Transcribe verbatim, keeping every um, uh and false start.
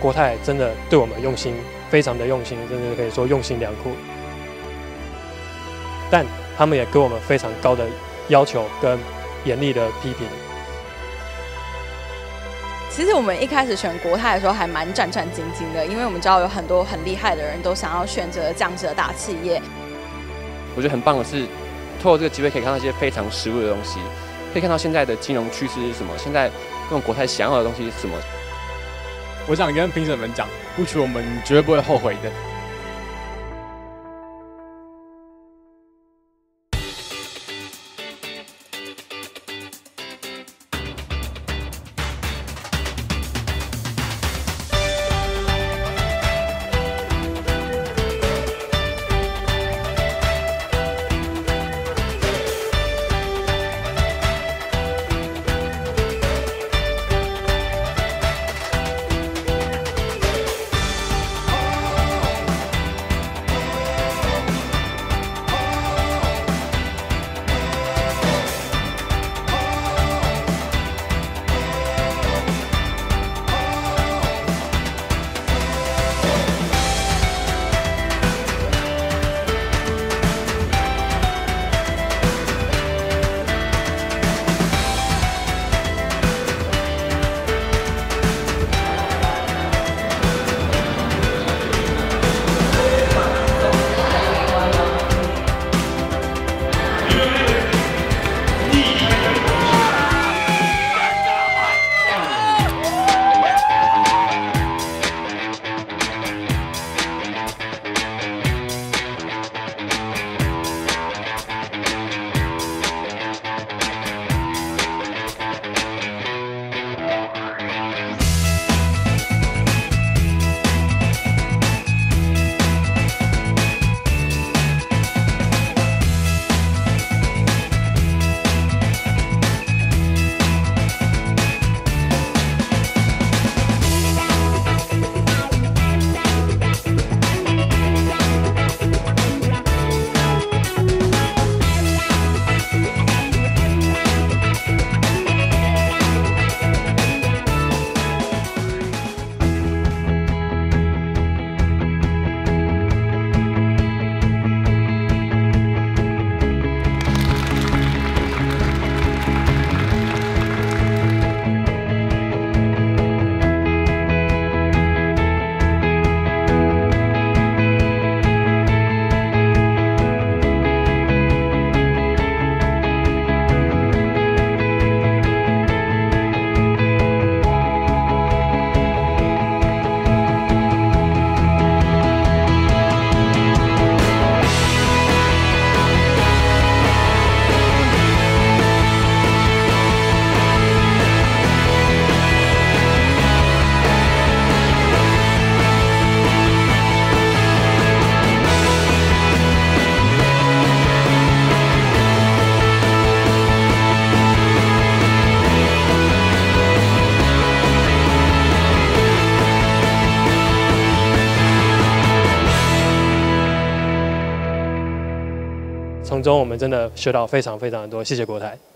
国泰真的对我们用心，非常的用心，真的可以说用心良苦。但他们也给我们非常高的要求跟严厉的批评。 其实我们一开始选国泰的时候还蛮战战兢兢的，因为我们知道有很多很厉害的人都想要选择这样子的大企业。 我觉得很棒的是，透过这个机会可以看到一些非常实务的东西，可以看到现在的金融趋势是什么，现在用国泰想要的东西是什么。 我想跟评审们讲，录取我们绝对不会后悔的。 从中我们真的学到非常非常的多，谢谢国泰。